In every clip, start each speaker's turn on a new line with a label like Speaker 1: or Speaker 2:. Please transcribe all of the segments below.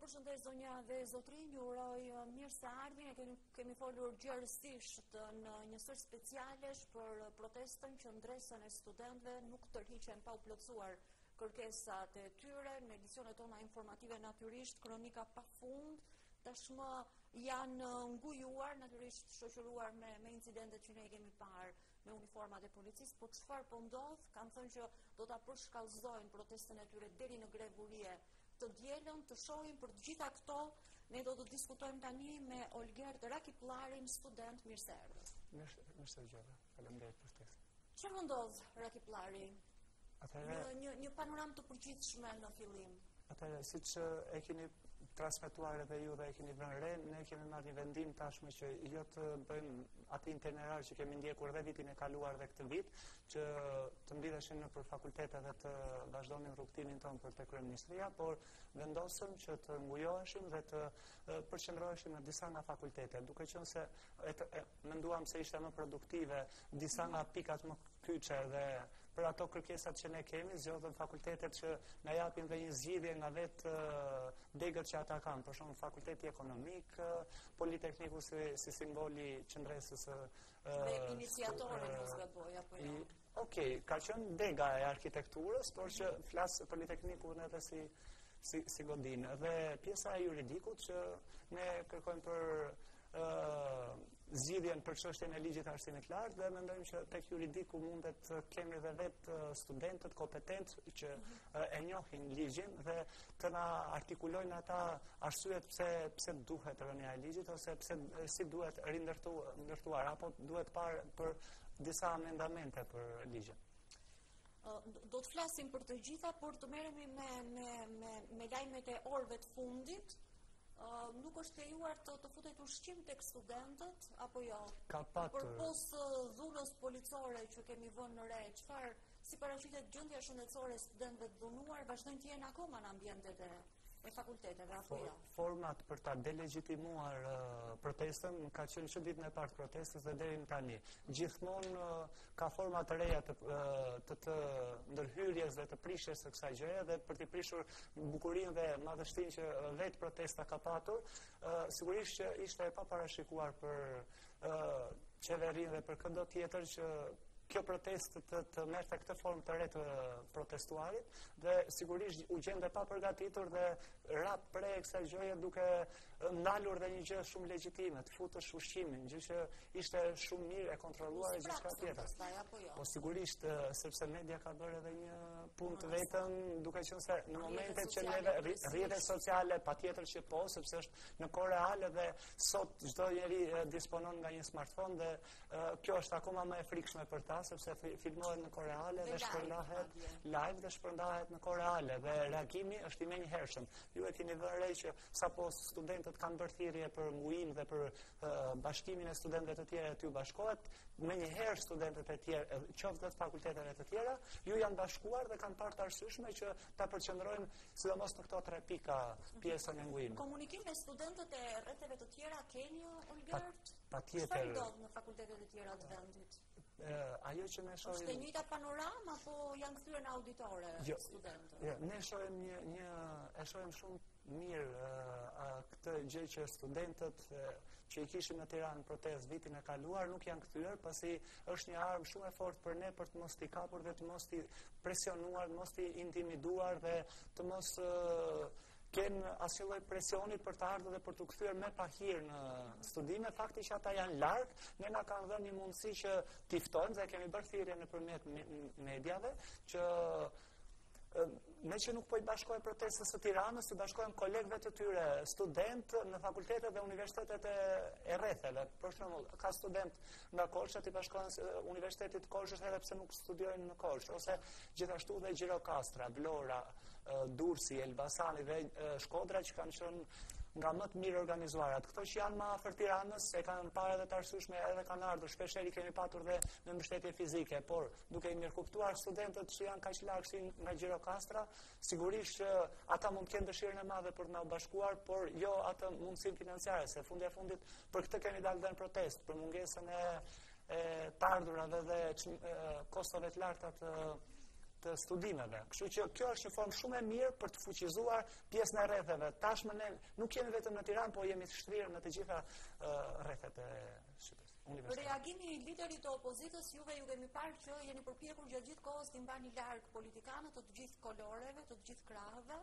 Speaker 1: përshëndes zonja dhe zotrin, ju uroj mirë se ardhin. Kemi folur gjerësisht në njësër specialesh për protestën që ndresën e studentëve nuk tërhiqen pa u plotësuar kërkesat e tyre. Në edicionet tona informative natyrisht kronika pafund tashmë janë ngujuar, natyrisht shoqëruar me incidentet që ne kemi parë me uniformat e policisë, po çfarë po ndodh? Kanë thënë që do ta përshkallëzojnë protestën e tyre deri në grevurie të dielën. Të shohim për të gjitha këto, ne do të diskutojmë tani me Olgerd Rakiplarin, student. Mirë se erdhët.
Speaker 2: Mirë se gjova. Faleminderit për ftesën.
Speaker 1: Çfarë ndodh, Rakiplari? Një panoramë të përgjithshme në fillim.
Speaker 2: Atëherë, siç e keni transmetuar edhe ju dhe e keni vënë re, ne kemi marrë një vendim tashmë që jo të bëjmë atë itinerar që kemi ndjekur dhe vitin e kaluar dhe këtë vit, që të mblidheshim nëpër fakultete dhe të vazhdonim rrugtimin tonë për te kryeministria, por vendosëm që të ngujoheshim dhe të përqendroheshim në disa nga fakultetet, duke qenë se menduam se ishte më produktive disa nga pikat më kyçe dhe për ato kërkesat që ne kemi, zgjodhëm fakultetet që na japin dhe një zgjidhje nga vetë degët që ata kanë, për shembull fakulteti ekonomik, Politekniku si simboli qendresës
Speaker 1: me iniciatorën mos gaboj apo jo.
Speaker 2: Okej, ka qenë dega e arkitekturës, por që flas Politeknikun edhe si godin. Dhe pjesa e juridikut që ne kërkojmë për zgjidhjen për çështjen e ligjit arsimit lart dhe mendojmë që tek juridiku mundet të kemi edhe vetë studentët kompetent që e njohin ligjin dhe të na artikulojnë ata arsyet pse duhet rënia e ligjit ose si duhet rindërtuar apo duhet parë për disa amendamente për ligjin.
Speaker 1: Do të flasim për të gjitha, por të merremi me lajmet e orëve të fundit. Nuk është lejuar të futet ushqim tek studentët apo jo?
Speaker 2: Ka patur.
Speaker 1: Përpos dhunës policore që kemi vënë në re, çfarë si paraqitet gjendja shëndetësore e studentëve të dhunuar, vazhdojnë të jenë akoma në ambientet e fakulteteve apo jo?
Speaker 2: Format për ta delegitimuar protestën ka qenë që ditën e parë të protestës dhe deri në tani. Gjithmonë ka forma të reja të ndërhyrjes dhe të prishjes së kësaj gjëje dhe për të prishur bukurinë dhe madhështinë që vetë protesta ka patur, sigurisht që ishte e paparashikuar për qeverinë dhe për këdo tjetër që kjo protestë të merrte këtë formë të re të protestuarit dhe sigurisht u gjende pa përgatitur dhe rap prej kësaj gjëje duke ndalur dhe një gjë shumë legjitime, të futësh ushqimin, gjë që ishte shumë mirë e kontrolluar e gjithçka tjetër. Po sigurisht sepse media ka bërë edhe një punë të vetën, duke qenë se në momentet që neve rrjetet sociale patjetër që po, sepse është në kohë reale dhe sot çdo njeri disponon nga një smartphone dhe kjo është akoma më e frikshme për ta sepse filmohet në kohë reale dhe shpërndahet live dhe shpërndahet në kohë reale dhe reagimi është i menjëhershëm. Ju e keni vënë re që sapo studentët kanë bërë thirrje për nguim dhe për bashkimin e studentëve të tjerë aty bashkohet, menjëherë studentët e tjerë, qoftë të fakulteteve të tjera, ju janë bashkuar dhe kanë parë të arsyeshme që ta përqendrojnë sidomos në këto 3 pika pjesën e nguimit.
Speaker 1: Komunikim me studentët e rrethave të tjera keni, Olgerd?
Speaker 2: Patjetër.
Speaker 1: Çfarë ndodh në fakultetet e tjera të vendit?
Speaker 2: Ajo që ne shohim.
Speaker 1: Është e njëjta panoramë apo janë kthyer në auditore studentët?
Speaker 2: Jo, ne shohim e shohim shumë mirë këtë gjë që studentët që i kishin në Tiranë protestë vitin e kaluar nuk janë kthyer, pasi është një armë shumë e fortë për ne për të mos t'i kapur dhe të mos t'i presionuar, mos t'i intimiduar dhe të mos kenë asnjë lloj presioni për të ardhur dhe për të kthyer me pahir në studime. Fakti që ata janë larg, ne na kanë dhënë një mundësi që t'i ftojmë dhe kemi bërë thirrje nëpërmjet mediave që me që nuk po i bashkojmë protestës së Tiranës, i bashkojmë kolegëve të tyre, studentë në fakultetet dhe universitetet e rrethave. Për shembull, ka student nga Korça i bashkohen Universitetit të Korçës edhe pse nuk studiojnë në Korçë, ose gjithashtu dhe Gjirokastra, Vlora, Durrësi, Elbasani dhe Shkodra që kanë qenë nga më të mirë organizuarat. Këto që janë më afër Tiranës e kanë parë edhe të arsyeshme edhe kanë ardhur. Shpeshherë kemi patur dhe në mbështetje fizike, por duke i mirëkuptuar studentët që janë kaq larg si nga Gjirokastra, sigurisht që ata mund të kenë dëshirën e madhe për të na bashkuar, por jo atë mundësinë financiare, se fundi e fundit për këtë kemi dalë në protestë, për mungesën e të ardhurave dhe kostove të larta të studimeve. Kështu që kjo është një formë shumë e mirë për të fuqizuar pjesën e rrethave. Tashmë ne nuk jemi vetëm në Tiranë, po jemi të shtrirë në të gjitha rrethet e Shqipërisë.
Speaker 1: Reagimi i liderit të opozitës, juve ju kemi parë që jeni përpjekur gjatë gjithë kohës të mbani larg politikanët të gjithë koloreve, të gjithë krahëve.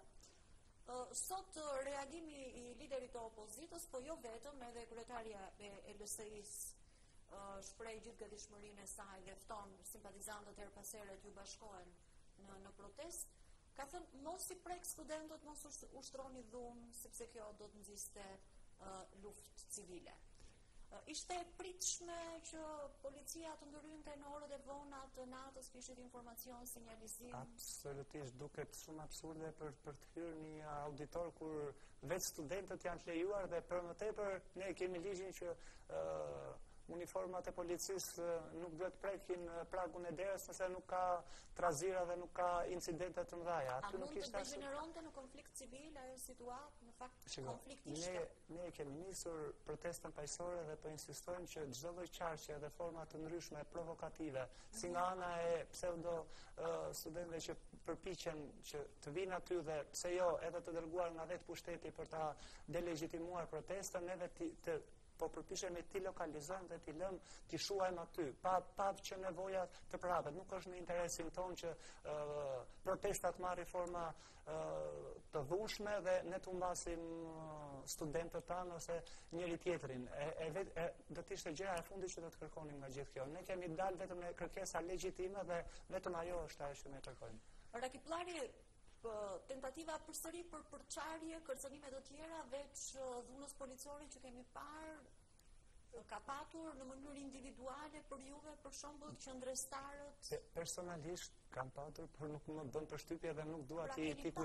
Speaker 1: Sot reagimi i liderit të opozitës, po jo vetëm, edhe kryetarja e LSI-s shpreh gjithë gatishmërinë e saj dhe fton simpatizantët her pas here t'ju bashkohen në protestë. Ka thënë mos i prek studentët, mos ushtroni dhunë, sepse kjo do të nxiste luftë civile. Ishte e pritshme që policia të ndërhynte në orët e vona të natës, kishit informacion, sinjalizim?
Speaker 2: Absolutisht, duket shumë absurde për të hyrë një auditor kur vetë studentët janë të lejuar dhe për më tepër ne kemi ligjin që uniformat e policisë nuk duhet prekin pragun e derës nëse nuk ka trazira dhe nuk ka incidente të mëdha.
Speaker 1: A mund të degeneronte në konflikt civil ajo situatë, në fakt konflikt ishte?
Speaker 2: Ne kemi nisur protestën paqësore dhe po insistojmë që çdo lloj çarqe dhe forma të ndryshme provokative, si nga ana e pseudo studentëve që përpiqen që të vinë aty dhe pse jo edhe të dërguar nga vetë pushteti për ta delegitimuar protestën, neve po përpiqemi ti lokalizojmë dhe ti lëm ti shuajmë aty, pa që nevoja të prapet. Nuk është në interesin tonë që protestat marrin forma të dhunshme dhe ne të humbasim studentët tanë ose njëri tjetrin. Do të ishte gjëja e fundit që do të kërkonim nga gjithë kjo. Ne kemi dalë vetëm me kërkesa legjitime dhe vetëm ajo është ajo që ne kërkojmë.
Speaker 1: Rakipllari, tentativa përsëri për përçarje, kërcënime të tjera, veç dhunës policore që kemi parë, ka patur në mënyrë individuale për juve, për shembull qendrestarët?
Speaker 2: Personalisht kam patur, por nuk më bën përshtypje dhe nuk dua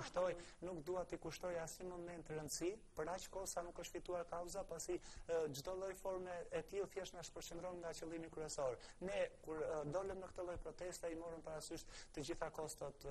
Speaker 2: t'i kushtoj asnjë moment rëndësi, për aq kohë sa nuk është fituar kauza, pasi çdo lloj forme e tillë thjesht na shpërqendron nga qëllimi kryesor. Ne kur dolëm në këtë lloj proteste i morëm parasysh të gjitha kostot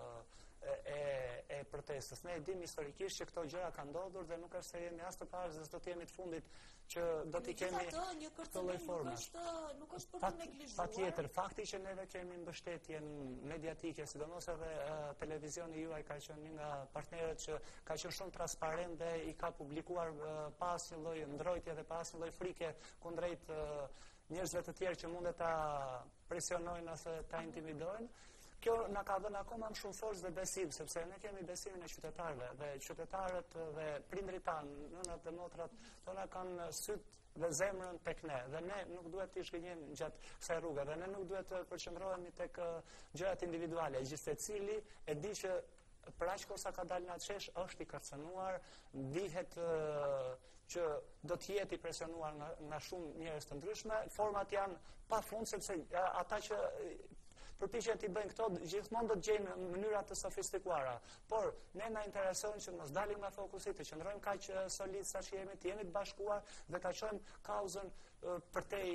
Speaker 2: e protestës. Ne e dim historikisht që këto gjëra kanë ndodhur dhe nuk është se jemi as të parë dhe s'do të jemi të fundit që do t'i kemi
Speaker 1: këtë lloj forme. Nuk është për të neglizhuar.
Speaker 2: Patjetër, fakti që neve kemi mbështetjen mediatike, sidomos edhe televizioni juaj ka qenë një nga partnerët që ka qenë shumë transparent dhe i ka publikuar pa asnjë lloj ndrojtje dhe pa asnjë lloj frike kundrejt njerëzve të tjerë që mundet ta presionojnë ose ta intimidojnë. Kjo na ka dhënë akoma më shumë forcë dhe besim, sepse ne kemi besimin e qytetarëve dhe qytetarët dhe prindrit tanë, nënat dhe motrat tona kanë syt dhe zemrën tek ne dhe ne nuk duhet të zhgënjejmë gjatë kësaj rruge dhe ne nuk duhet të përqendrohemi tek gjërat individuale. Gjithsesi secili e di që për aq kohë sa ka dalë në atë shesh është i kërcënuar, dihet që do të jetë i presionuar nga shumë njerëz të ndryshme. Format janë pafund sepse ata që përpiqen t'i bëjnë këto, gjithmonë do të gjejnë mënyra të sofistikuara. Por ne na intereson që mos dalim nga fokusi, të qëndrojmë kaq solid sa që jemi, të jemi të bashkuar dhe ta çojmë kauzën përtej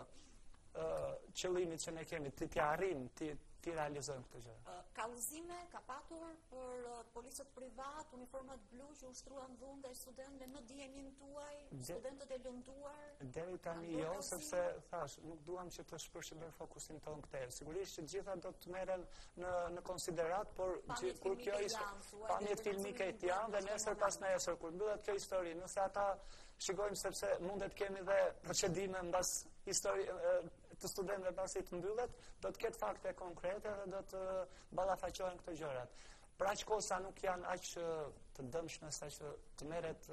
Speaker 2: qëllimit që ne kemi, të arrijmë, të realizojmë këtë gjë.
Speaker 1: Kallëzime ka patur për policët privat, uniformat blu që ushtruan dhunë ndaj studentëve në dijenin tuaj, studentët e lënduar?
Speaker 2: Deri tani jo, sepse thash, nuk duam që të shpërshëndrojmë fokusin tonë këtej. Sigurisht që gjitha do të merren në konsiderat, por kur kjo pamjet filmike janë dhe nesër pas nesër kur mbyllet kjo histori, nëse ata shikojmë sepse mundet kemi dhe procedime mbas histori të studentëve pasi të mbyllet, do të ketë fakte konkrete dhe do të ballafaqohen këto gjërat. Për aq kohë sa nuk janë aq të dëmshme sa që të merret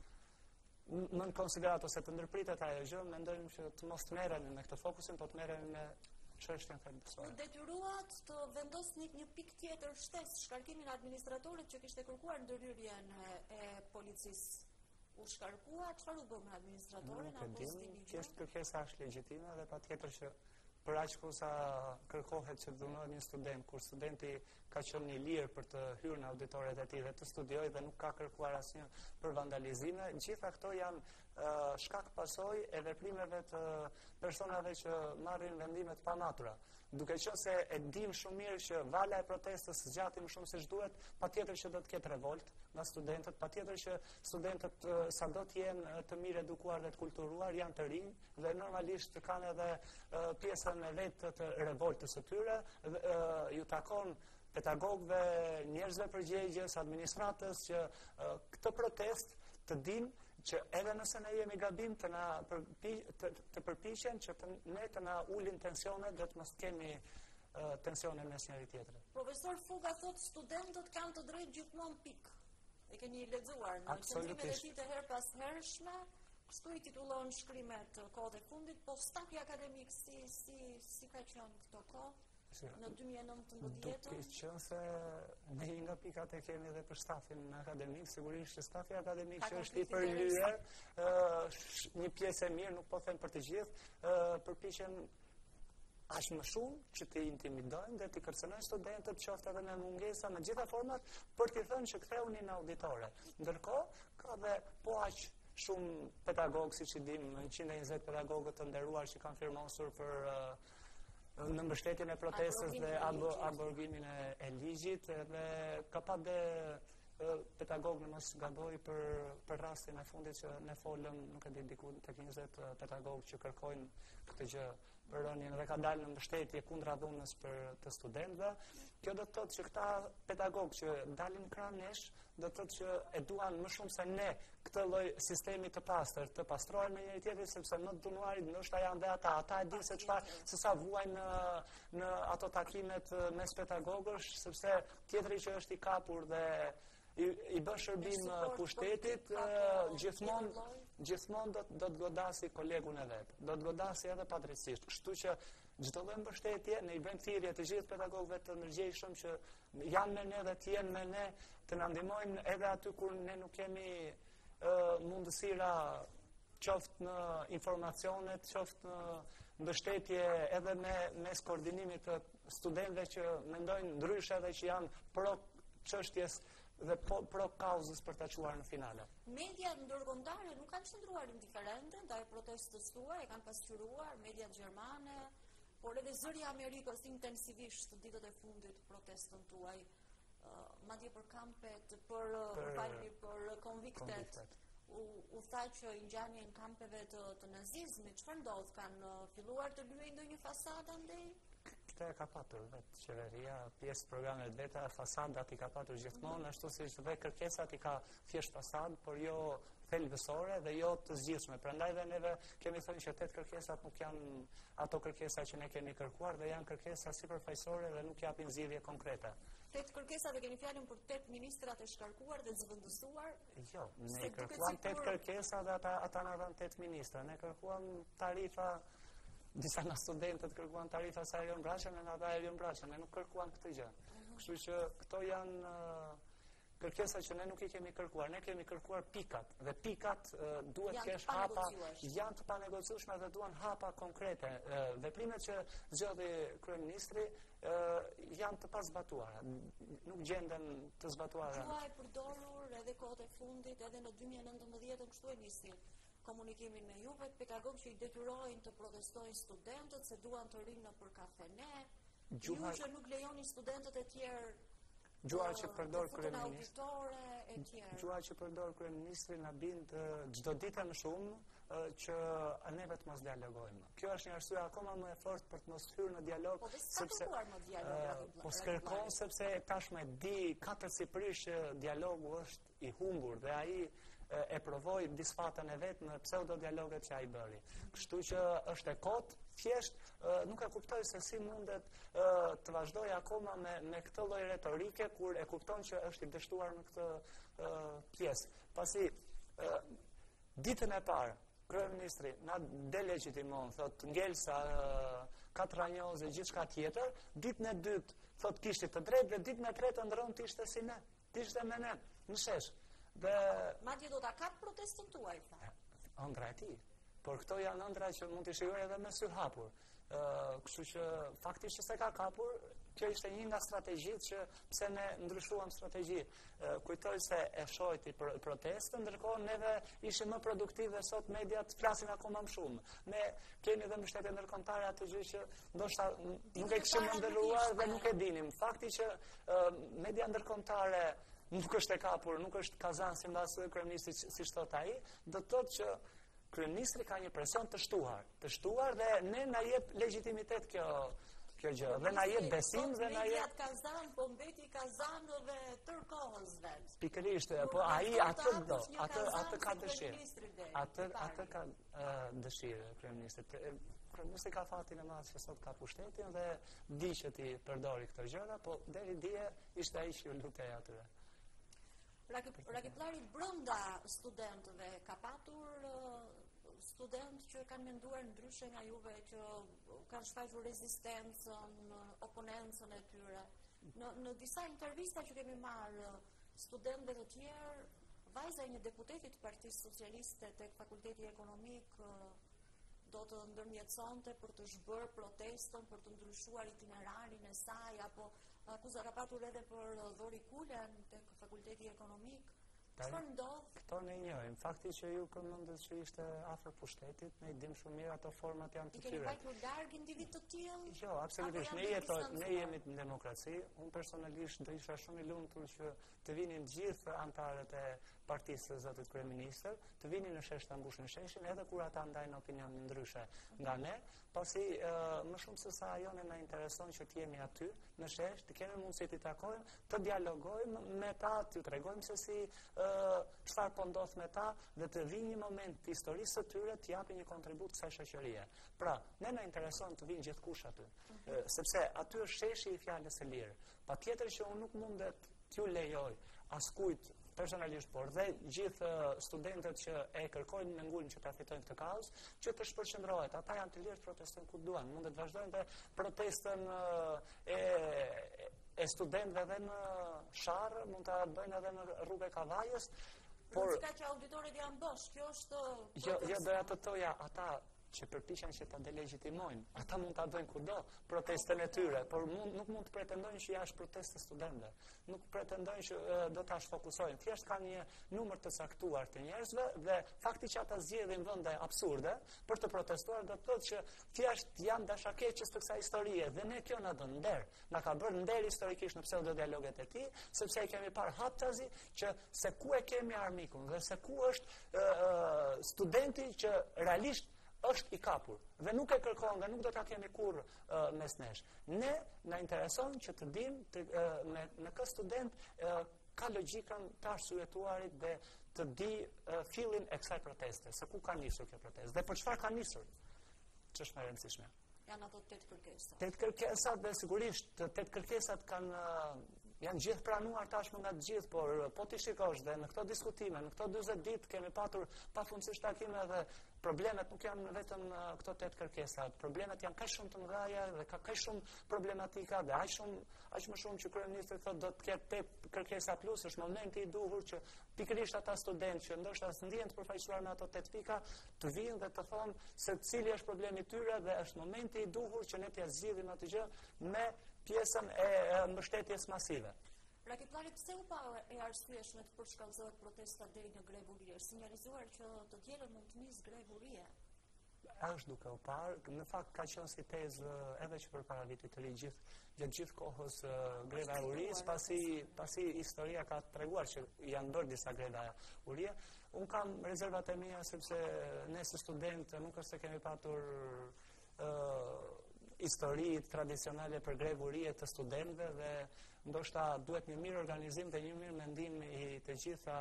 Speaker 2: në konsiderat ose të ndërpritet ajo gjë, mendojmë që të mos të merremi me këtë fokusin, po të merremi me çështjen thelbësore.
Speaker 1: Detyruat të vendosni një pikë tjetër shtesë shkarkimin administratorit që kishte kërkuar ndërhyrjen e policisë. U shkarkua, çfarë u bë me administratorin apo stimi?
Speaker 2: Thjesht kërkesa është legjitime dhe patjetër që për aq kohë sa kërkohet që dhunohet një student, kur studenti ka qenë i lirë për të hyrë në auditoret e tij dhe të studiojë dhe nuk ka kërkuar asnjë për vandalizime, gjitha këto janë shkak pasoj e veprimeve të personave që marrin vendime të pamatura. Duke qenë se e dim shumë mirë që vala e protestës zgjati më shumë se ç'duhet, patjetër që do të ketë revolt nga studentët, patjetër që studentët sado të jenë të mirë edukuar dhe të kulturuar, janë të rinj dhe normalisht kanë edhe pjesën e vetë të revoltës së tyre, ju takon pedagogëve, njerëzve përgjegjës, administratës që këtë protest të dinë që edhe nëse ne jemi gabim të përpiqen që ne të na ulin tensionet dhe të mos kemi tensione mes njëri tjetrit.
Speaker 1: Profesor Fuga thot studentët kanë të drejtë gjithmonë pikë. E keni lexuar në qendrimet e tij të her pas hershme, kështu i titullon shkrimet kohët e fundit, po stafi akademik si ka qenë këto kohë? Në 2019.
Speaker 2: Duke qenë se ne nga pikat e kemi dhe për stafin akademik, sigurisht që stafi akademik që është i përlyer, një pjesë e mirë, nuk po them për të gjithë, përpiqen aq më shumë që të intimidojnë dhe të kërcënojnë studentët, qoftë edhe me mungesa në gjitha format, për t'i thënë që ktheuni në auditore. Ndërkohë, ka dhe po aq shumë pedagogë, siç i dim, 120 pedagogët të nderuar që kanë firmosur për në mbështetjen e protestës dhe aborgimin e ligjit, dhe ka pa dhe pedagog në mos gaboj për rastin e fundit që ne folëm, nuk e di diku tek 20 pedagog që kërkojnë këtë gjë për rënien dhe ka dalë në mbështetje kundra dhunës për të studentëve. Kjo do të thotë që këta pedagog që dalin krah nesh, do të thotë që e duan më shumë se ne këtë lloj sistemi të pastër, të pastrohen me njëri tjetrin, sepse në januarit ndoshta janë dhe ata e dinë se çfarë, se sa vuajnë në ato takimet mes pedagogësh, sepse tjetri që është i kapur dhe i bën shërbim pushtetit, gjithmonë do të godasi kolegun e vet. Do të godasi edhe padrejtisht. Kështu që çdo lloj mbështetje ne i bëjmë thirrje të gjithë pedagogëve të ndërgjegjshëm që janë me ne dhe të jenë me ne, të na ndihmojnë edhe aty kur ne nuk kemi mundësira, qoftë në informacionet, qoftë në mbështetje edhe mes koordinimit të studentëve që mendojnë ndryshe dhe që janë pro çështjes dhe pro kauzës për ta çuar në finale.
Speaker 1: Mediat ndërkombëtare nuk kanë qëndruar indiferente ndaj protestës tuaj, e kanë pasqyruar mediat gjermane, por edhe zëri i Amerikës intensivisht ditët e fundit protestën tuaj, madje për kampet, për konviktet. U tha që i ngjani në kampeve të nazizmit, çfarë ndodh? Kanë filluar të lyejnë ndonjë fasadë andej?
Speaker 2: Këtë e ka patur vetë qeveria, pjesë programet veta, fasadat i ka patur gjithmonë, ashtu si dhe kërkesat i ka thjesht fasadë, por jo thelbësore dhe jo të zgjidhshme. Prandaj dhe neve kemi thënë që 8 kërkesat nuk janë ato kërkesa që ne kemi kërkuar dhe janë kërkesa sipërfaqësore dhe nuk japin zgjidhje konkrete.
Speaker 1: 8 kërkesa dhe keni fjalën për 8 ministrat e shkarkuar dhe zëvendësuar?
Speaker 2: Jo, ne kërkuam 8 kërkesa dhe ata na dhanë 8 ministra. Ne kërkuam tarifa, disa nga studentët kërkuan tarifa sa Erion Braçën, ne ata Erion Braçën, ne nuk kërkuam këtë gjë. Kështu që këto janë kërkesa që ne nuk i kemi kërkuar. Ne kemi kërkuar pikat dhe pikat duhet të kesh hapa, janë të panegociueshme dhe duan hapa konkrete. Veprimet që zgjodhi kryeministri janë të pazbatuara, nuk gjenden të zbatuara.
Speaker 1: Juaj përdorur edhe kohët e fundit, edhe në 2019 kështu e nisi komunikimin me juve, pedagogë që i detyrojnë të protestojnë studentët se duan të rinë nëpër kafene, ju që nuk lejoni studentët e tjerë
Speaker 2: Gjuha që përdor kryeministri na bind çdo ditë më shumë që neve të mos dialogojmë. Kjo është një arsye akoma më e fortë për të mos hyrë në dialog,
Speaker 1: sepse
Speaker 2: kërkon sepse tashmë di katërsipërisht që dialogu është i humbur dhe ai e provoi disfatën e vet në pseudo-dialoget që ai bëri. Kështu që është e kotë, thjesht nuk e kuptoj se si mundet të vazhdoj akoma me këtë lloj retorike kur e kupton që është i dështuar në këtë pjesë. Pasi ditën e parë kryeministri na delegjitimon, thot ngelsa, katranjoze, gjithçka tjetër, ditën e dytë thot kishte të drejtë dhe ditën e tretë ndron të ishte si ne, të ishte me ne, në shesh.
Speaker 1: Madje do ta kap protestën tuaj, tha.
Speaker 2: Ëndra e tij. Por këto janë ëndra që mund të shijojë edhe me sy hapur. Kështu që faktikisht se ka kapur, kjo ishte një nga strategjitë që pse ne ndryshuam strategji. Kujtoj se e shojti protestën, ndërkohë neve ishim më produktive, sot mediat flasin akoma më shumë. Ne kemi dhe mbështetje ndërkombëtare atë gjë që ndoshta nuk e kishim nderuar dhe nuk e dinim. Fakti që media ndërkombëtare nuk është e kapur, nuk është kazan si mbas kryeministit siç thot ai, do të thotë që kryeministri ka një presion të shtuar dhe ne na jep legjitimitet kjo gjë, dhe na jep besim dhe na jep
Speaker 1: kazan, po mbeti kazan dhe tërkohës vet.
Speaker 2: Pikërisht, po ai atë ka dëshirë. Atë ka dëshirë kryeministri. Kryeministri ka fatin e madh që sot ka pushtetin dhe di që ti përdori këto gjëra, po deri dje ishte ai që ju lutej atyre.
Speaker 1: Raketllarit brenda studentëve ka patur studentë që kanë menduar ndryshe nga juve, që kanë shfaqur rezistencën, oponencën e tyre. Në disa intervista që kemi marrë studentëve të tjerë, vajza e një deputeti të Partisë Socialiste tek Fakulteti Ekonomik do të ndërmjetësonte për të zhbërë protestën, për të ndryshuar itinerarin e saj, apo akuza ka patur edhe për dhorikulen tek Fakulteti Ekonomik. Çfarë ndodh?
Speaker 2: Këto ne njohim. Fakti që ju përmendët që ishte afër pushtetit, ne i dim shumë mirë ato format janë të tyre.
Speaker 1: I keni vajtur larg individ të tillë?
Speaker 2: Jo, absolutisht. Ne jemi në demokraci. Unë personalisht do isha shumë i lumtur që të vinin gjithë antarët e partisë së zotit kryeministër, të vinin në shesh ta mbushin sheshin, edhe kur ata ndajnë opinion ndryshe nga ne, pasi më shumë se sa ajo ne na intereson që të jemi aty në shesh, të kemi mundësi të takojmë, të dialogojmë me ta, të tregojmë se si çfarë po ndodh me ta dhe të vinë një moment të historisë së tyre të japin një kontribut kësaj shoqërie. Pra, ne na intereson të vinë gjithkush aty, sepse aty është sheshi i fjalës së lirë. Patjetër që unë nuk mundet t'ju lejoj askujt personalisht, por dhe gjithë studentët që e kërkojnë me ngulm që ta fitojnë këtë kauzë, që të shpërqendrohet. Ata janë të lirë të protestojnë ku duan. Mund të vazhdojnë dhe protestën e studentëve edhe në Sharr, mund ta bëjnë edhe në rrugë Kavajës, por
Speaker 1: ka që auditorit janë bosh, kjo është
Speaker 2: jo doja të thoja ata që përpiqen që ta delegitimojnë. Ata mund ta bëjnë kudo protestën e tyre, por nuk mund të pretendojnë që ja është protestë studentëve. Nuk pretendojnë që do ta shfokusojnë. Thjesht kanë një numër të caktuar të njerëzve dhe fakti që ata zgjedhin vende absurde për të protestuar do të thotë që thjesht janë dashakeqës të kësaj historie dhe ne kjo na bën nder. Na ka bërë nder historikisht në pseudo-dialoget e tij, sepse e kemi parë haptazi që se ku e kemi armikun dhe se ku është studenti që realisht është i kapur dhe nuk e kërkon dhe nuk do ta kemi kurrë mes nesh. Ne na intereson që të dimë në kë student ka logjikën të arsyetuarit dhe të di fillin e kësaj proteste, se ku ka nisur kjo protestë dhe për çfarë ka nisur. Ç'është më e rëndësishme?
Speaker 1: Janë ato 8 kërkesa.
Speaker 2: 8 kërkesat dhe sigurisht 8 kërkesat janë gjithë pranuar tashmë nga të gjithë, por po ti shikosh dhe në këto diskutime, në këto 40 ditë kemi patur pafundësisht takime dhe problemet nuk janë vetëm këto 8 kërkesa. Problemet janë kaq shumë të mëdha dhe ka kaq shumë problematika dhe aq më shumë që kryeministri thotë do të ketë 8 kërkesa plus, është momenti i duhur që pikërisht ata studentë që ndoshta s'ndjen të përfaqësuar me ato 8 pika të vinë dhe të thonë se cili është problemi i tyre dhe është momenti i duhur që ne t'ia zgjidhim atë gjë me pjesën e mbështetjes masive.
Speaker 1: Raketllari, pse u pa e arsyeshme të përshkallëzohet protesta deri në grevurie? Sinjalizuar që të dielën mund të nisë grevurie.
Speaker 2: Është duke u parë, në fakt ka qenë si tezë edhe që përpara vitit të ri gjatë gjithë kohës greva e urisë, pasi historia ka treguar që janë bërë disa greva urie. Unë kam rezervat e mia sepse ne si studentë nuk është se kemi patur histori tradicionale për grevurie të studentëve dhe ndoshta duhet një mirë organizim dhe një mirë mendim i të gjitha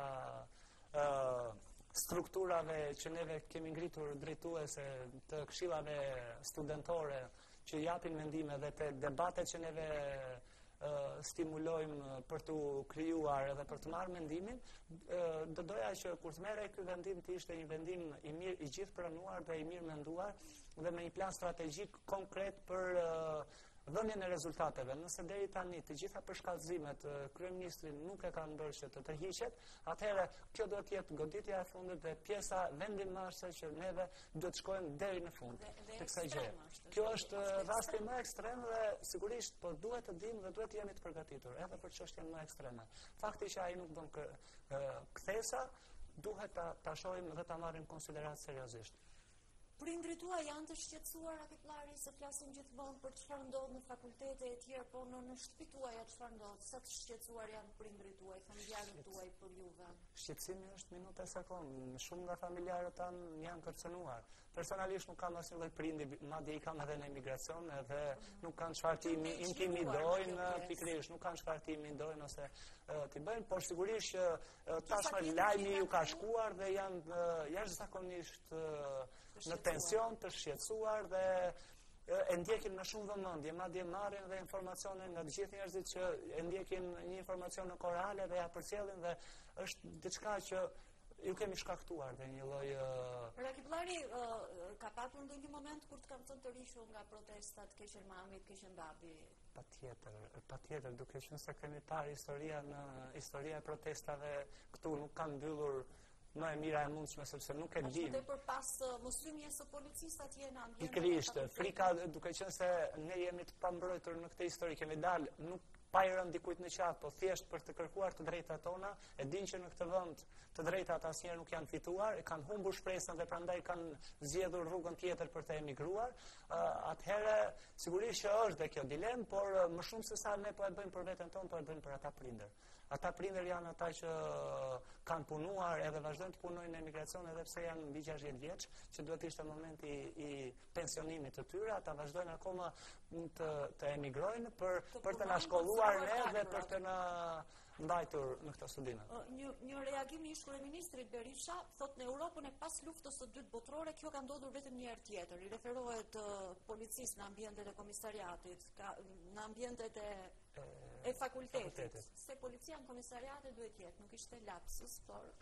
Speaker 2: strukturave që neve kemi ngritur drejtuese të këshillave studentore që japin mendime dhe të debatet që neve stimulojmë për të krijuar edhe për të marrë mendimin, do doja që kur të merrej ky vendim të ishte një vendim i mirë, i gjithë pranuar dhe i mirë menduar dhe me një plan strategjik konkret për dhënien e rezultateve. Nëse deri tani të gjitha përshkallëzimet kryeministri nuk e ka bërë që të tërhiqet, atëherë kjo do të jetë goditja e fundit dhe pjesa vendimarrëse që neve duhet shkojmë deri në fund të kësaj gjëje. Kjo është rasti më ekstrem dhe sigurisht po duhet të dimë dhe duhet të jemi të përgatitur edhe për çështjen më ekstreme. Fakti që ai nuk bën kthesa, duhet ta shohim dhe ta marrim konsiderat seriozisht.
Speaker 1: Prindrit tuaj janë të shqetësuar Akipllari se flasin gjithmonë për çfarë ndodh në fakultete e tjera, po në shtëpi tuaja çfarë ndodh? Sa të shqetësuar janë prindrit tuaj, familjarët tuaj për juve?
Speaker 2: Shqetësimi është minutë e sekond. Shumë nga familjarët tanë janë kërcënuar. Personalisht nuk kam asnjë lloj prindi, madje i kam edhe në emigracion, edhe nuk kanë çfarë të intimidojnë, pikërisht nuk kanë çfarë të intimidojnë ose t'i bëjnë, por sigurisht që tashmë lajmi ju ka shkuar dhe janë jashtëzakonisht në tension, të shqetësuar dhe e ndjekin me shumë vëmendje, madje marrin dhe informacione nga të gjithë njerëzit që e ndjekin një informacion në korale dhe ja përcjellin dhe është diçka që ju kemi shkaktuar dhe një lloj
Speaker 1: Akipllari ka patur ndonjë moment kur të kam thënë të rishur nga protestat, keqen mamit, keqen babi?
Speaker 2: Patjetër, duke qenë se kemi parë historia e protestave këtu nuk kanë mbyllur më e mira e mundshme sepse nuk e dim.
Speaker 1: Ashtu për pas mësymjes së policisë atje në ambient.
Speaker 2: Pikërisht, frika duke qenë se ne jemi të pambrojtur në këtë histori, kemi dalë nuk pa i rënë dikujt në qatë, po thjesht për të kërkuar të drejtat tona, e din që në këtë vend të drejtat asnjëherë nuk janë fituar, e kanë humbur shpresën dhe prandaj kanë zgjedhur rrugën tjetër për të emigruar. Atëherë sigurisht që është dhe kjo dilemë, por më shumë se sa ne po e bëjmë për veten tonë, po e bëjmë për ata prindër. Ata prindër janë ata që kanë punuar edhe vazhdojnë të punojnë në emigracion edhe pse janë mbi 60 vjeç, që duhet ishte momenti i pensionimit të tyre, ata vazhdojnë akoma të emigrojnë për të na shkolluar ne dhe për të na ndajtur në këtë studime.
Speaker 1: Një reagim i ish-kryeministrit Berisha thotë në Europën e pas luftës së dytë botërore kjo ka ndodhur vetëm një herë tjetër. I referohet policisë në ambientet e komisariatit, në ambientet e fakultetit. Se policia në komisariatet duhet jetë, nuk ishte lapsus, por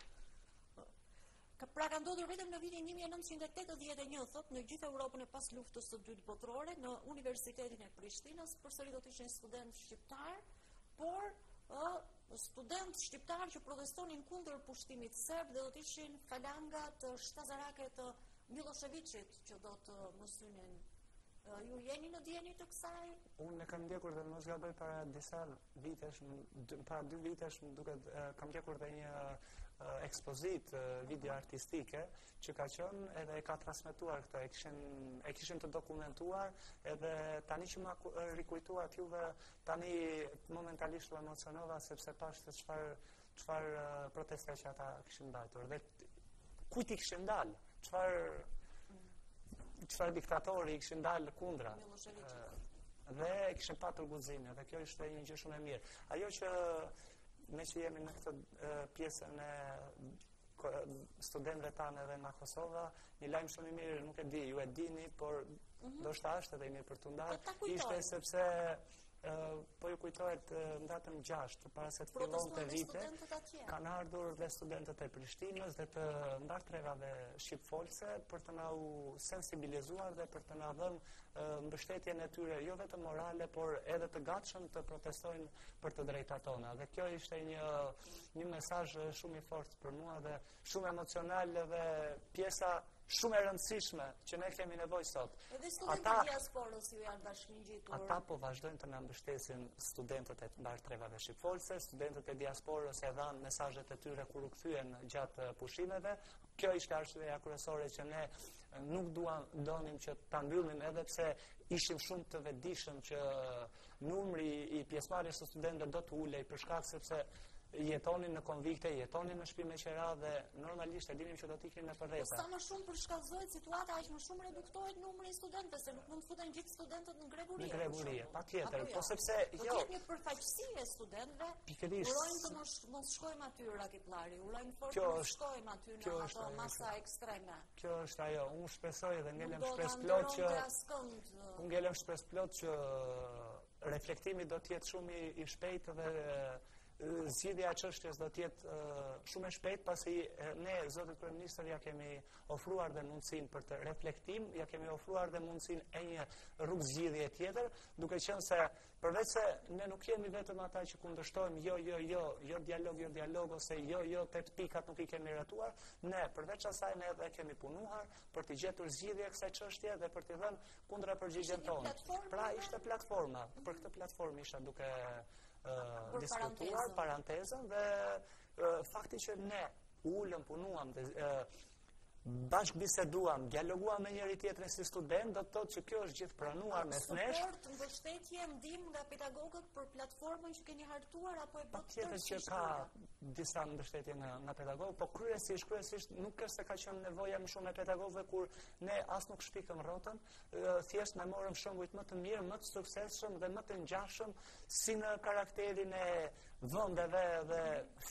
Speaker 1: pra ka ndodhur vetëm në vitin 1981, thot, në gjithë Europën e pas luftës së dytë botërore, në Universitetin e Prishtinës, përsëri do të ishin student shqiptar, por student shqiptar që protestonin kundër pushtimit serb dhe do të ishin falangat shtazarake të Miloševićit që do të mësynin. Ju jeni në dieni të kësaj?
Speaker 2: Unë e kam ndjekur dhe mos gaboj para disa vitesh, para 2 vitesh, kam ndjekur dhe një ekspozit video artistike që ka qenë edhe e ka transmetuar këtë, e kishin të dokumentuar edhe tani që ma rikujtuat juve, tani momentalisht u emocionova sepse pash se çfarë proteste që ata kishin mbajtur dhe kujt i kishin dalë, çfarë diktatori i kishin dalë kundra dhe kishin patur guximin dhe kjo ishte një gjë shumë e mirë. Ajo që ne që jemi në këtë pjesën e studentëve tanë edhe nga Kosova, një lajm shumë i mirë, nuk e di, ju e dini, por ndoshta është edhe i mirë për t'u ndarë, ishte sepse po ju kujtohet në datën 6 para se të fillonte vite, kanë ardhur dhe studentët e Prishtinës dhe të ndartrevave shqipfolse për të na u sensibilizuar dhe për të na dhënë mbështetjen e tyre jo vetëm morale, por edhe të gatshëm të protestojnë për të drejtat tona. Dhe kjo ishte një mesazh shumë i fortë për mua dhe shumë emocional dhe pjesa shumë e rëndësishme që ne kemi nevojë sot.
Speaker 1: Edhe studentët e diasporës ju janë bashkëngjitur.
Speaker 2: Ata po vazhdojnë të na mbështesin studentët e ndartrevave shqipfolse, studentët e diasporës e dhanë mesazhet e tyre kur u kthyen gjatë pushimeve. Kjo ishte arsyeja kryesore që ne nuk donim që ta mbyllim edhe pse ishim shumë të vetëdijshëm që numri i pjesëmarrjes së studentëve do të ulej për shkak sepse jetonin në konvikte, jetonin në shtëpi me qera dhe normalisht e dinim që do t'ikim në përreta.
Speaker 1: Po sa më shumë përshkallëzohet situata, aq më shumë reduktohet numri i studentëve, se nuk mund të futen gjithë studentët në gregurie.
Speaker 2: Në gregurie, patjetër, po sepse
Speaker 1: do të jetë një përfaqësi e studentëve. Urojmë të mos shkojmë aty Akipllari, urojmë fort të mos shkojmë aty në ato masa ekstreme.
Speaker 2: Kjo është ajo, unë shpresoj dhe ngelem shpresë plot që reflektimi do të jetë shumë i shpejtë dhe zgjidhja e çështjes do të jetë shumë e shpejtë, pasi ne zotit kryeministër ja kemi ofruar dhe mundësinë për të reflektim, ja kemi ofruar dhe mundësinë e një rrugë zgjidhje tjetër, duke qenë se përveç se ne nuk jemi vetëm ata që kundërshtojmë jo dialog ose jo 8 pikat nuk i kemi ratuar, ne përveç asaj ne edhe kemi punuar për të gjetur zgjidhje kësaj çështje dhe për të dhënë kundërapërgjigjen tonë. Pra ishte platforma, për këtë platformë isha duke diskutuar parantezën dhe fakti që ne ulëm, punuam dhe bashkë biseduam, dialoguam me njëri tjetrin si student, do të thotë që kjo është gjithë pranuar mes nesh.
Speaker 1: Suport, mbështetje, ndihmë nga pedagogët për platformën që keni hartuar apo e bëtë
Speaker 2: Patjetër që ka disa mbështetje nga pedagogë, po kryesisht nuk është se ka qenë nevoja më shumë e pedagogëve kur ne as nuk shpikëm rrotën, thjesht ne morëm shembujt më të mirë, më të suksesshëm dhe më të ngjashëm si në karakterin e vendeve dhe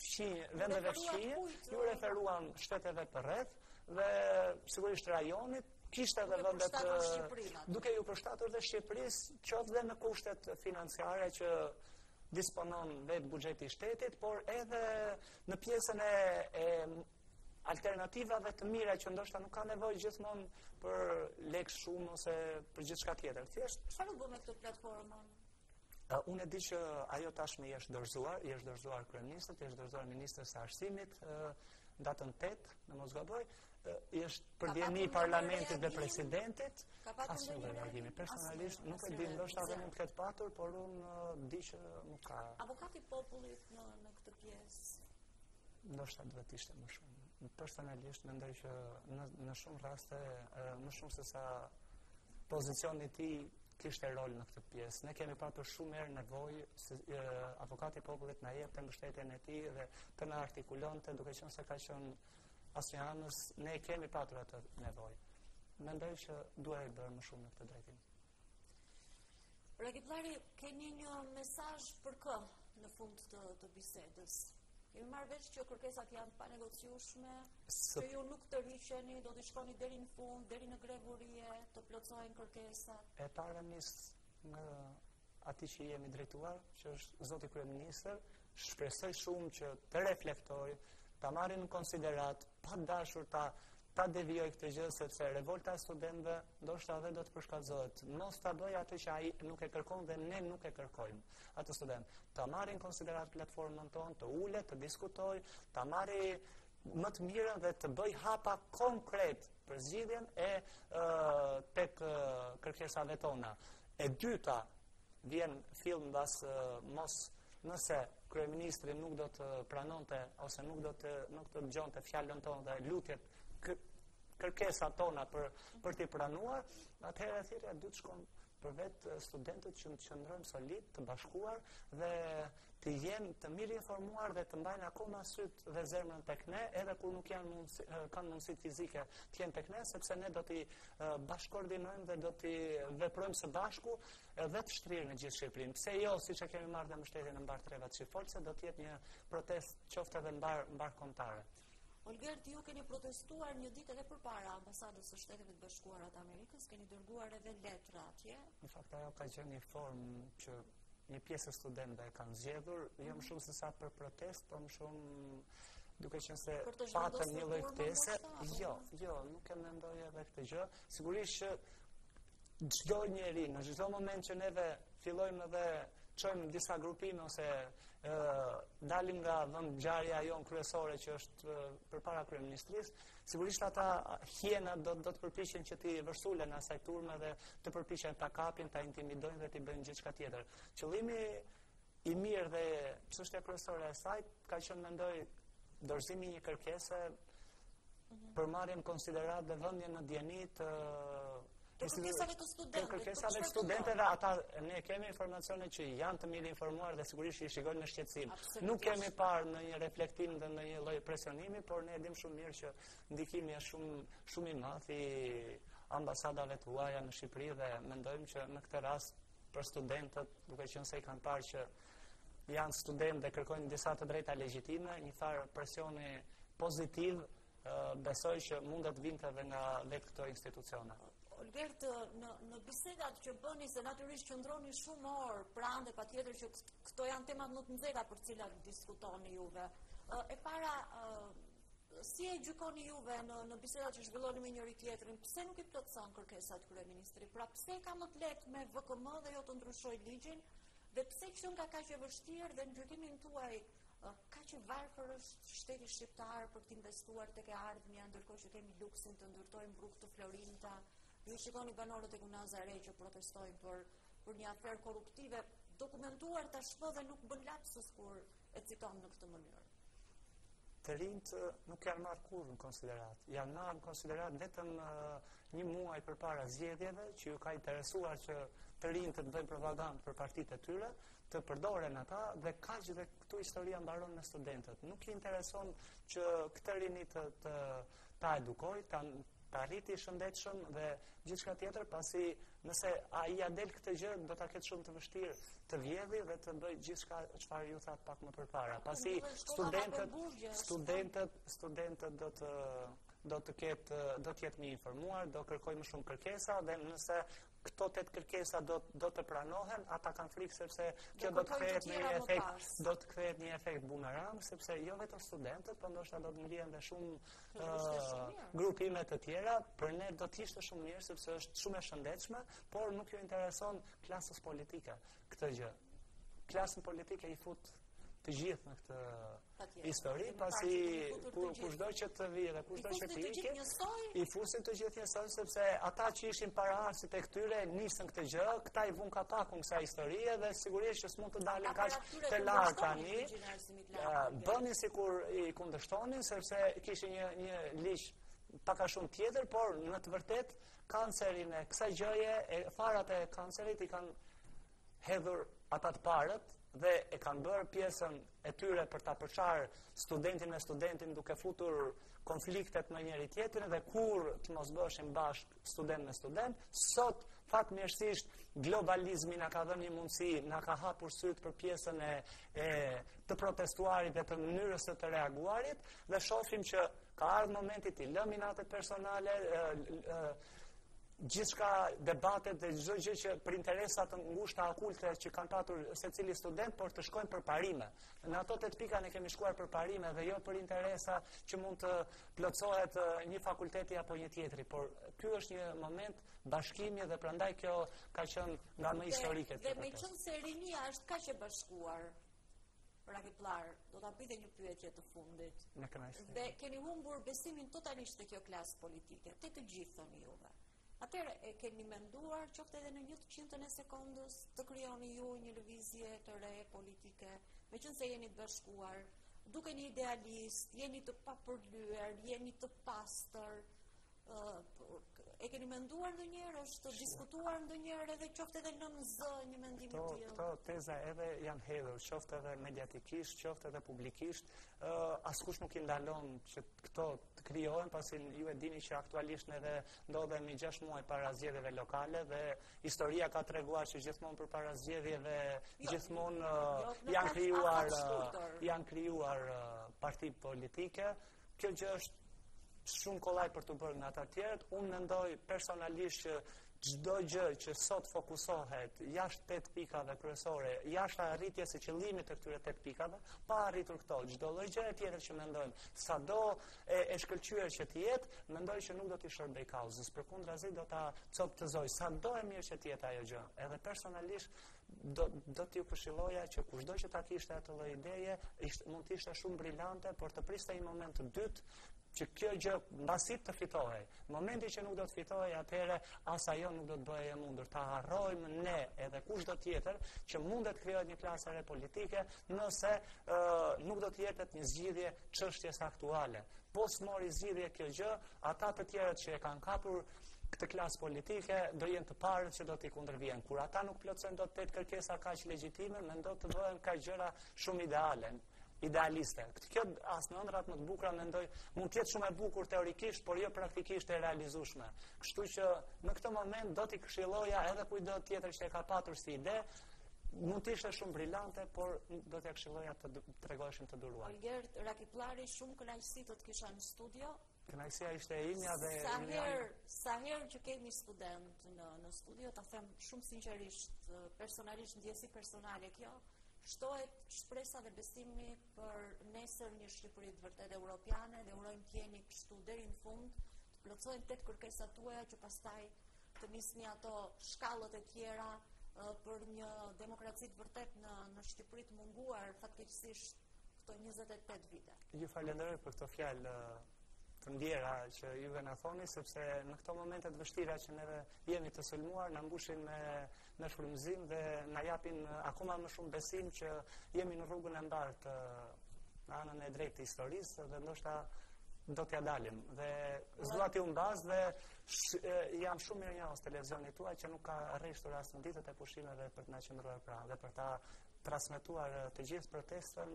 Speaker 2: fqinje, ju referuam shteteve përreth dhe sigurisht rajonit, kishte edhe vendet duke ju përshtatur dhe Shqipërisë, qoftë dhe në kushtet financiare që disponon vetë buxheti i shtetit, por edhe në pjesën e alternativave të mira që ndoshta nuk ka nevojë gjithmonë për lekë shumë ose për gjithçka tjetër. Thjesht
Speaker 1: çfarë u bë me këtë platformën?
Speaker 2: Unë e di që ajo tashmë i është dorëzuar kryeministrit, i është dorëzuar ministres së arsimit, datën 8, në mos gaboj, i është për djeni parlamentit dhe presidentit. Asnjë lloj reagimi. Personalisht nuk e di, ndoshta edhe mund të ketë patur, por unë di që nuk ka.
Speaker 1: Avokati i popullit në këtë pjesë.
Speaker 2: Ndoshta duhet të ishte më shumë. Personalisht mendoj që në shumë raste, më shumë se sa pozicioni i tij kishte rol në këtë pjesë. Ne kemi patur shumë herë nevojë avokati i popullit na jepte mbështetjen e tij dhe të na artikulonte, duke qenë se ka qenë asnjë anës, ne kemi patur atë nevojë. Mendoj që duhet bërë më shumë në këtë drejtim.
Speaker 1: Regjipllari, keni një mesazh për kë në fund të bisedës? Kemi marrë vesh që kërkesat janë pa negociueshme, që ju nuk të rriqeni, do të shkoni deri në fund, deri në grevurie, të plotësohen kërkesat.
Speaker 2: E para nis nga atij që jemi drejtuar, që është zoti kryeministër, shpresoj shumë që të reflektoj, ta marrin në konsiderat, pa dashur ta devijoj këtë gjë, sepse revolta e studentëve ndoshta edhe do të përshkallëzohet. Mos ta bëj atë që ai nuk e kërkon dhe ne nuk e kërkojmë. Atë student, ta marrin në konsiderat platformën tonë, të ulet, të diskutoj, ta marri më të mirën dhe të bëj hapa konkret për zgjidhjen e tek kërkesave tona. E dyta, vjen fill mbas nëse kryeministri nuk do të pranonte ose nuk do të dëgjonte fjalën tonë dhe lutjet kërkesat tona për t'i pranuar, atëherë thirrja e dytë shkon për vetë studentët që të qëndrojnë solid, të bashkuar dhe të jenë të mirë informuar dhe të mbajnë akoma syt dhe zemrën tek ne, edhe kur nuk kanë mundësi fizike të jenë tek ne, sepse ne do t'i bashkoordinojmë dhe do t'i veprojmë së bashku dhe të shtrirë në gjithë Shqipërinë. Pse jo, siç e kemi marrë dhe mbështetjen e mbar trevat shqiptarë, do të jetë një protestë qoftë edhe mbar kombëtare.
Speaker 1: Olgert, ju keni protestuar një ditë edhe përpara ambasadës së Shteteve të Bashkuara të Amerikës, keni dërguar edhe letra atje.
Speaker 2: Në fakt ajo ka qenë një formë që një pjesë e studentëve e kanë zgjedhur, jo më shumë se sa për protestë, por më shumë duke qenë se patën një lloj ftese. Jo, nuk e mendoj edhe këtë gjë. Sigurisht që çdo njeri në çdo moment që neve fillojmë edhe çojmë disa grupime ose dalim nga vendngjarja jonë kryesore që është përpara kryeministrisë, sigurisht ata hienat do të përpiqen që t'i vërsulen asaj turme dhe të përpiqen ta kapin, ta intimidojnë dhe t'i bëjnë gjithçka tjetër. Qëllimi i mirë dhe çështja kryesore e saj ka qenë, mendoj, dorëzimi i një kërkese për marrjen në konsiderat dhe vëndjen në dieni të
Speaker 1: kërkesave të studentëve.
Speaker 2: Kërkesave të studentëve, ata ne kemi informacione që janë të mirë informuar dhe sigurisht i shikojnë me shqetësim. Nuk kemi parë në një reflektim dhe në një lloj presionimi, por ne e dim shumë mirë që ndikimi është shumë i madh i ambasadave tuaja në Shqipëri dhe mendojmë që në këtë rast për studentët, duke qenë se i kanë parë që janë studentë dhe kërkojnë disa të drejta legjitime, një farë presioni pozitiv, besoj që mund të vinte edhe nga vetë këto institucione.
Speaker 1: Olgert, në bisedat që bëni, se natyrisht qëndroni shumë orë pranë dhe patjetër që këto janë temat më të nxehta për cilat diskutoni juve. E para, si e gjykoni juve në bisedat që zhvilloni me njëri tjetrin, pse nuk i plotëson kërkesat kryeministri? Pra pse ka më të lehtë me VKM dhe jo të ndryshojë ligjin, dhe pse që nga kaq e vështirë dhe në gjykimin tuaj kaq i varfër është shteti shqiptar për të investuar tek e ardhmja, ndërkohë që kemi luksin të ndërtojmë rrugë të Florinta. Ju shikoni banorët e Kunaza Re që protestojnë për një aferë korruptive, dokumentuar tashmë dhe nuk bën lapsus kur e citon në këtë mënyrë.
Speaker 2: Të rinjt nuk janë marrë kurrë në konsiderat. Janë marrë në konsiderat vetëm një muaj përpara zgjedhjeve, që ju ka interesuar që të rinjt të bëjnë propagandë për partitë e tyre, të përdoren ata dhe kaq dhe këtu historia mbaron me studentët. Nuk i intereson që këtë rinj ta edukoj, ta arriti shëndetshëm dhe gjithçka tjetër, pasi nëse ai ja del këtë gjë, do ta ketë shumë të vështirë të vjedhë dhe të bëjë gjithçka çfarë ju thatë pak më përpara. Pasi studentët do të jetë më informuar, do kërkojnë më shumë kërkesa dhe nëse këto 8 kërkesa do të pranohen, ata kanë frikë sepse kjo do të kthehet një efekt bumerang, sepse jo vetëm studentët, por ndoshta do të ngrihen dhe shumë grupime të tjera. Për ne do të ishte shumë mirë sepse është shumë e shëndetshme, por nuk ju intereson klasës politike këtë gjë. Klasën politike i fut të gjithë në këtë histori, pasi kushdo që të vijë dhe kushdo që të ikë, i fusin të gjithë njësoj, sepse ata që ishin paraardhësit e këtyre nisën këtë gjë, këta i vun kapakun kësaj historie dhe sigurisht që s'mund të dalin kaq të lartë tani. Bënin sikur i kundërshtonin, sepse kishin një ligj pak a shumë tjetër, por në të vërtet kancerin e kësaj gjëje, farat e kancerit i kanë hedhur ata të parët dhe e kanë bërë pjesën e tyre për ta përçarë studentin me studentin duke futur konfliktet me njëri tjetrin dhe kur të mos bëshin bashk student me student. Sot fatmirësisht globalizmi na ka dhënë një mundësi, na ka hapur syt për pjesën e të protestuarit dhe të mënyrës së të reaguarit dhe shohim që ka ardhur momenti të lëmë minatet personale, gjithçka debatet dhe çdo gjë që për interesa të ngushta okulte që kanë patur secili student, por të shkojnë për parime. Në ato 8 pika ne kemi shkuar për parime dhe jo për interesa që mund të plotësohet një fakulteti apo një tjetri, por ky është një moment bashkimi dhe prandaj kjo ka qenë nga më historike.
Speaker 1: Dhe meqenëse se rinia është kaq e bashkuar, Rakiplar, do ta pyetje një pyetje të fundit. Dhe keni humbur besimin totalisht te kjo klasë politike, te të gjithë thoni juve. Atëherë e keni menduar qoftë edhe në 1/100 e sekondës të krijoni ju një lëvizje të re politike, meqenëse jeni të bashkuar, dukeni idealist, jeni të papërlyer, jeni të pastër. E keni menduar ndonjëherë, është diskutuar ndonjëherë edhe qoftë edhe në zë një mendim i tillë?
Speaker 2: Këto teza edhe janë hedhur, qoftë edhe mediatikisht, qoftë edhe publikisht. Askush nuk i ndalon që këto të krijohen, pasi ju e dini që aktualisht edhe ndodhemi 6 muaj para zgjedhjeve lokale dhe historia ka treguar që gjithmonë përpara zgjedhjeve gjithmonë janë krijuar parti politike. Kjo gjë është shumë kollaj për të bërë nga ata të tjerët. Unë mendoj personalisht që çdo gjë që sot fokusohet jashtë 8 pikave kryesore, jashtë arritjes së qëllimit të këtyre 8 pikave, pa arritur këto, çdo lloj gjëre tjetër që mendojmë, sado e shkëlqyer që të jetë, mendoj që nuk do t'i shërbej kauzës, përkundrazi do ta coptëzoj. Sado e mirë që të jetë ajo gjë. Edhe personalisht do t'ju këshilloja që kushdo që ta kishte atë lloj ideje, mund të ishte shumë brillante, por të priste një moment të dytë që kjo gjë mbasit të fitohej. Momenti që nuk do të fitohej, atëherë as ajo nuk do të bëhej e mundur. Ta harrojmë ne edhe kushdo tjetër që mundet krijohet një klasë re politike nëse nuk do të jepet një zgjidhje çështjes aktuale. Po s'mori zgjidhje kjo gjë, ata të tjerët që e kanë kapur këtë klasë politike do jenë të parët që do t'i kundërvijnë. Kur ata nuk plotësojnë do të 8 kërkesa kaq legjitime, mendoj të bëhen kaq gjëra shumë idealiste. Kjo as në ëndrat më të bukura mendoj mund të jetë shumë e bukur teorikisht, por jo praktikisht e realizueshme. Kështu që në këtë moment do t'i këshilloja edhe kujdo tjetër që e ka patur si ide, mund të ishte shumë brillante, por do t'ja këshilloja të tregoheshin të duruar.
Speaker 1: Olgert Rakiplari, shumë kënaqësi të të kisha në studio.
Speaker 2: Kënaqësia ishte e imja dhe
Speaker 1: sa herë që kemi student në studio, ta them shumë sinqerisht, personalisht ndjesi personale kjo, shtohet shpresa dhe besimi për nesër një Shqipëri të vërtet europiane dhe urojmë të jeni kështu deri në fund, të plotësojnë 8 kërkesat tuaja që pastaj të nisni ato shkallët e tjera për një demokraci të vërtet në Shqipëri të munguar fatkeqësisht këto 28 vite.
Speaker 2: Ju falenderoj për këto fjalë të ndjera që juve na thoni, sepse në këto momente të vështira që neve jemi të sulmuar, na mbushin me frymëzim dhe na japin akoma më shumë besim që jemi në rrugën e mbartë në anën e drejtë të historisë dhe ndoshta do t'ja dalim. Dhe zllati u mbas dhe jam shumë mirënjohës televizionit tuaj që nuk ka rreshtur as në ditët e pushimeve për të na qendruar pranë dhe për ta transmetuar të gjithë protestën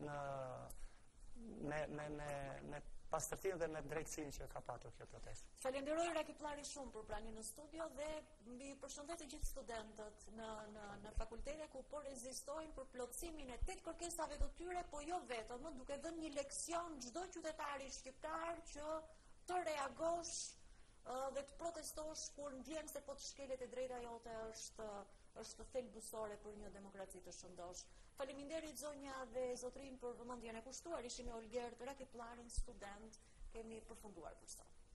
Speaker 2: me pastërtinë dhe me drejtësinë që ka patur kjo protestë.
Speaker 1: Falenderoj Rakipllari shumë për pranimin në studio dhe mbi përshëndet të gjithë studentët në fakultete ku po rezistojnë për plotësimin e 8 kërkesave të tyre, po jo vetëm, duke dhënë një leksion çdo qytetari shqiptar që të reagosh dhe të protestosh kur ndjen se po të shkelet e drejta jote është thelbësore për një demokraci të shëndosh. Faleminderit zonja dhe zotrin për vëmendjen e kushtuar. Ishim me Olgerd Rakiplarin, student. Kemi përfunduar për sot.